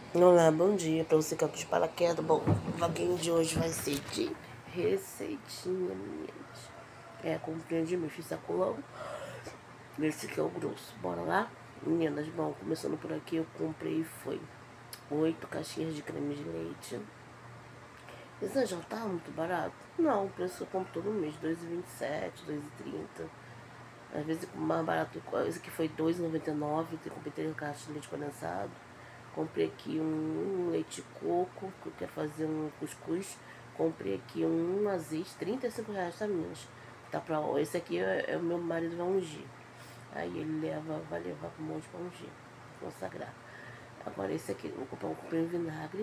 Olá, bom dia pra você que é de paraquedas. Bom, o vloguinho de hoje vai ser de receitinha, meninas. Comprei de mim, fiz sacolão. Esse aqui é o grosso. Bora lá? Meninas, bom, começando por aqui, eu comprei, foi 8 caixinhas de creme de leite. Esse já tá muito barato? Não, o preço eu compro todo mês, R$2,27, R$2,30. Às vezes mais barato, esse aqui foi R$2,99, eu comprei 3 caixas de leite condensado. Comprei aqui um leite de coco, que eu quero fazer um cuscuz. Comprei aqui um azeite, R$35, tá, meninas? Tá pra, esse aqui é o meu marido vai ungir. Aí ele vai levar pro monte pra ungir, consagrar. Agora esse aqui, eu comprei um vinagre,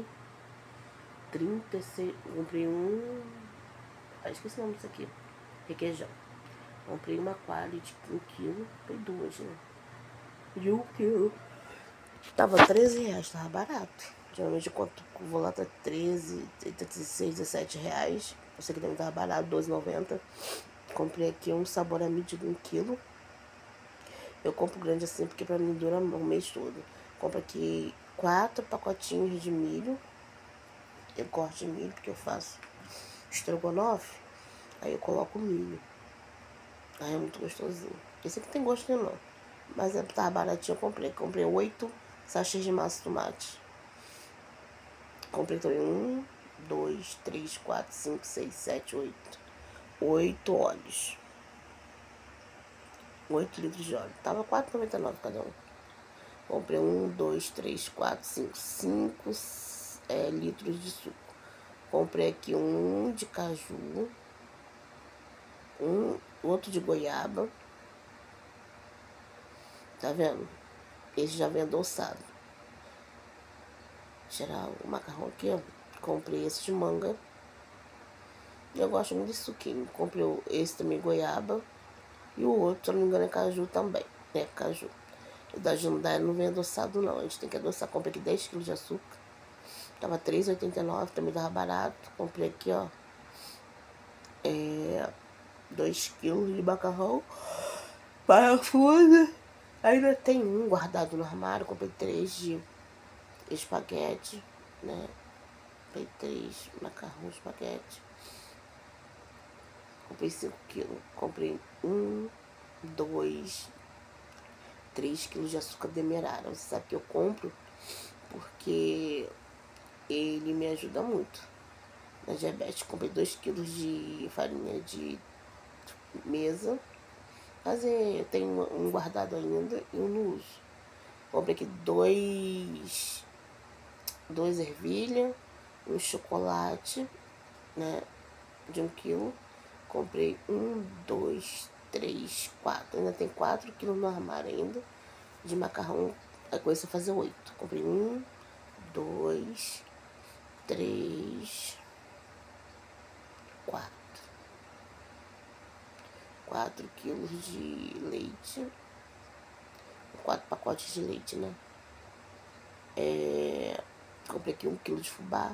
36, comprei um, esqueci o nome disso aqui, requeijão. Comprei uma coalha de 1 quilo, comprei duas, né? De 1 quilo. Tava R$13, tava barato. Geralmente eu vou lá, tá 13, 16, R$17. Esse aqui também tava barato, R$12,90. Comprei aqui um sabor à medida de 1 quilo. Eu compro grande assim porque pra mim dura o mês todo. Compro aqui 4 pacotinhos de milho. Eu gosto de milho porque eu faço estrogonofe. Aí eu coloco milho. Aí é muito gostosinho. Esse aqui tem gosto nenhum, não. Mas tava baratinho, eu comprei. Comprei 8 sachês de massa de tomate. Comprei também 1, 2, 3, 4, 5, 6, 7, 8. 8 óleos. 8 litros de óleo. Tava R$4,99 cada um. Comprei 1, 2, 3, 4, 5. 5 litros de suco. Comprei aqui um de caju. Outro de goiaba. Tá vendo? Esse já vem adoçado. Tirar o macarrão aqui, ó. Comprei esse de manga. Eu gosto muito de suquinho. Comprei esse também, goiaba. E o outro, se eu não me engano, é caju também. É, caju. O da Hyundai não vem adoçado, não. A gente tem que adoçar. Comprei aqui 10 kg de açúcar. Tava R$3,89, também tava barato. Comprei aqui, ó. 2 kg de macarrão. Parafuso. Ainda tem um guardado no armário. Comprei 3 de espaguete, né? Comprei 3 macarrão espaguete. Comprei 5 kg. Comprei 1, 2, 3 kg de açúcar demerara. Você sabe que eu compro porque ele me ajuda muito na diabetes. Comprei 2 kg de farinha de mesa. Mas eu tenho um guardado ainda e um no uso. Comprei aqui 2 ervilha, um chocolate, né, de 1 quilo. Comprei 1, 2, 3, 4. Ainda tem 4 quilos no armário ainda de macarrão. A coisa é fazer 8. Comprei 1, 2, 3, 4. 4 quilos de leite. 4 pacotes de leite, né? Comprei aqui 1 quilo de fubá.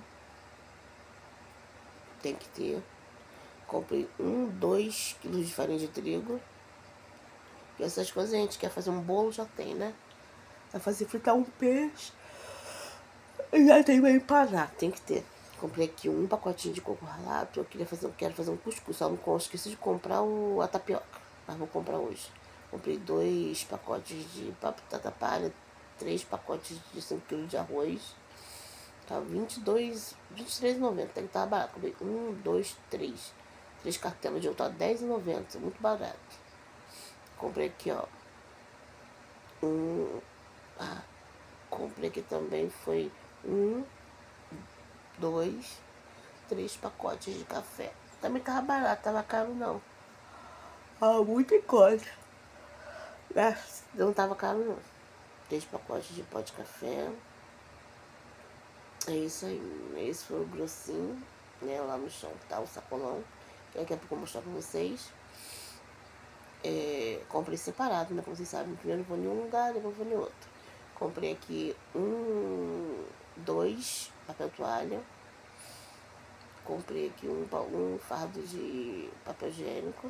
Tem que ter. Comprei 2 quilos de farinha de trigo. E essas coisas a gente quer fazer um bolo, já tem, né? Vai fazer fritar um peixe. Já tem pra empanar, tem que ter. Comprei aqui 1 pacotinho de coco ralado. Eu quero fazer um cuscuz. Só não esqueci de comprar a tapioca. Mas vou comprar hoje. Comprei 2 pacotes de batata palha. 3 pacotes de 5 kg de arroz. Tá R$23,90. Tem que estar barato. Comprei 1, 2, 3. 3 cartelas de outra, R$10,90. Muito barato. Comprei aqui, ó. Comprei aqui também, foi 1, 2, 3 pacotes de café. Também tava barato, tava caro não. Muita coisa. Não tava caro não. 3 pacotes de pó de café. É isso aí. Esse foi o grossinho, né? Lá no chão tá o sacolão. Que daqui a pouco eu vou mostrar pra vocês. Comprei separado, né? Como vocês sabem, primeiro eu vou em um lugar, depois eu vou em outro. Comprei aqui 2 papel toalha. Comprei aqui um fardo de papel higiênico.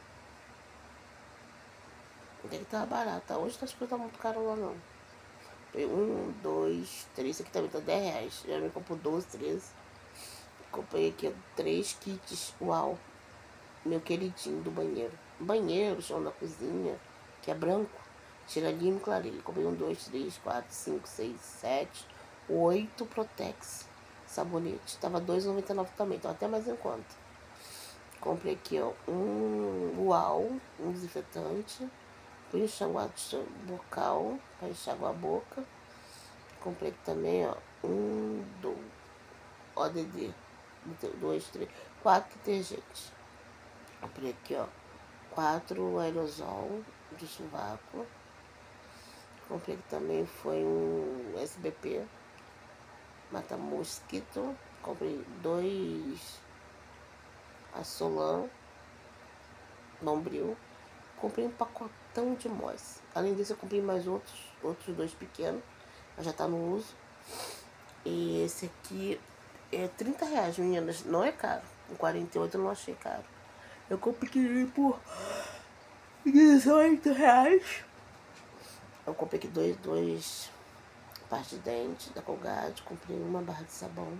Até que tava barato. Hoje as coisas tá muito caro lá não. Comprei 1, 2, 3. Esse aqui também tá R$10. Já me comprou 12, 13. Comprei aqui 3 kits. Uau. Meu queridinho do banheiro. Banheiro, chão da cozinha, que é branco. Tira limpo, clareio. Comprei 1, 2, 3, 4, 5, 6, 7, 8 Protex. Sabonete. Tava R$2,99 também. Então até mais em conta. Comprei aqui, ó, um Uau, um desinfetante. Fui enxaguar bucal para enxaguar a boca. Comprei aqui também, ó, do ODD, 2, 3, 4 detergentes. Comprei aqui, ó, 4 aerosol de sovaco. Comprei aqui também, foi um SBP, mata mosquito. Comprei 2 Assolan, Bombril. Comprei um pacotão de Moss. Além disso, eu comprei mais outros 2 pequenos. Mas já tá no uso. E esse aqui é R$30, meninas. Não é caro. Com 48 eu não achei caro. Eu comprei por R$18. Eu comprei aqui dois pastas de dente da Colgate. Comprei uma barra de sabão.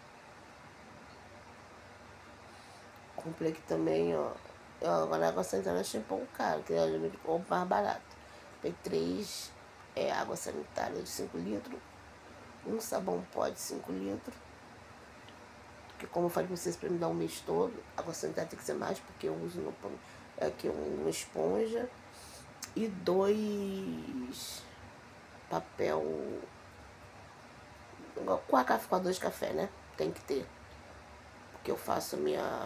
Comprei aqui também, ó. Agora a água sanitária achei um pouco caro, que eu compro mais barato. Comprei 3 água sanitária de 5 litros. Um sabão pó de 5 litros. Porque como eu falei pra vocês, pra me dar um mês todo, a água sanitária tem que ser mais, porque eu uso aqui uma esponja. E 2 papel com a 2 de café, né? Tem que ter. Porque eu faço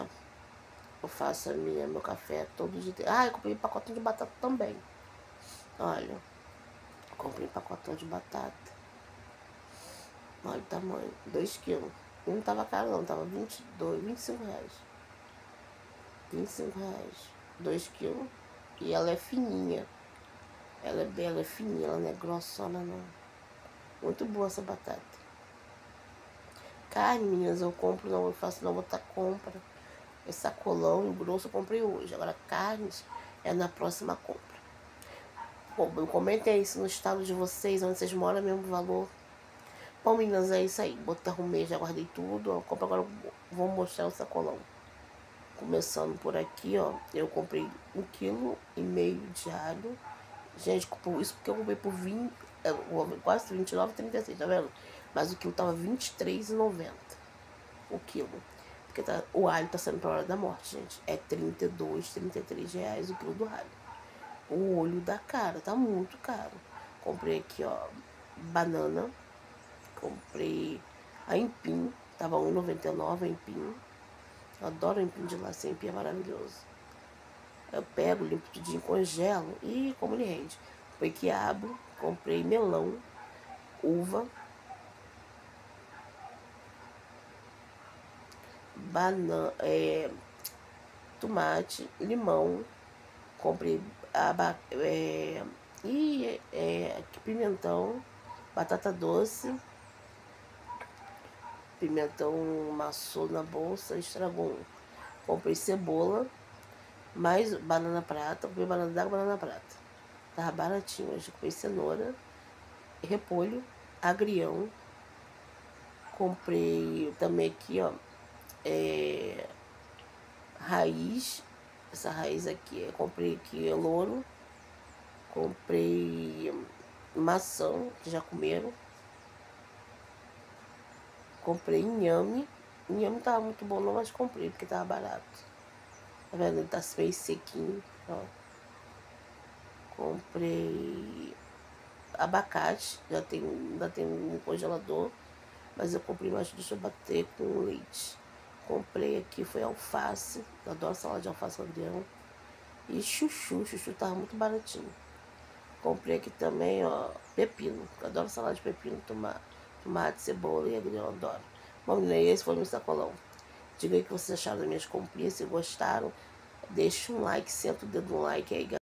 meu café todo dia. Ah, eu comprei um pacotão de batata também. Olha, comprei um pacotão de batata. Olha o tamanho, 2 quilos. Não tava caro não, tava R$25. R$25. 2 quilos. E ela é fininha. Ela é fininha, ela não é grossona não. Muito boa essa batata. Carne, meninas, eu compro, não, eu faço não, outra compra. Esse sacolão grosso eu comprei hoje. Agora carnes é na próxima compra. Bom, comentem aí se no estado de vocês, onde vocês moram, é o mesmo valor. Bom, meninas, é isso aí. Arrumei, já guardei tudo. Eu compro agora, vou mostrar o sacolão. Começando por aqui, ó. Eu comprei 1,5 kg de alho. Gente, isso porque eu comprei por 20, quase 29,36, tá vendo? Mas o quilo tava R$23,90. O quilo. Porque o alho tá saindo pra hora da morte, gente. É R$32, R$33 o quilo do alho. O olho da cara, tá muito caro. Comprei aqui, ó, banana. Comprei a empim. Tava R$1,99 a empim. Eu adoro o empim de lá, esse empim é maravilhoso. Eu pego, limpo tudinho, congelo e como ele rende. Comprei quiabo, comprei melão, uva, banana, tomate, limão, comprei pimentão, batata doce, pimentão amassou na bolsa, estragou um. Comprei cebola, mais banana prata, comprei banana d'água, banana prata. Tava baratinho, hoje comprei cenoura, repolho, agrião. Comprei também aqui, ó, raiz. Essa raiz aqui, eu comprei aqui louro. Comprei maçã, que já comeram. Comprei inhame. Inhame não tava muito bom não, mas comprei porque tava barato. Tá vendo? Ele tá meio sequinho, ó. Comprei abacate, ainda tem um congelador, mas eu comprei mais, deixa eu bater com leite. Comprei aqui, foi alface, eu adoro salada de alface com agrião. E chuchu tava muito baratinho. Comprei aqui também, ó, pepino, eu adoro salada de pepino, tomate, cebola e agrião, adoro. Bom, menina, esse foi meu sacolão. Diga aí o que vocês acharam das minhas comprinhas, se gostaram. Deixa um like, senta o dedo no like aí, galera.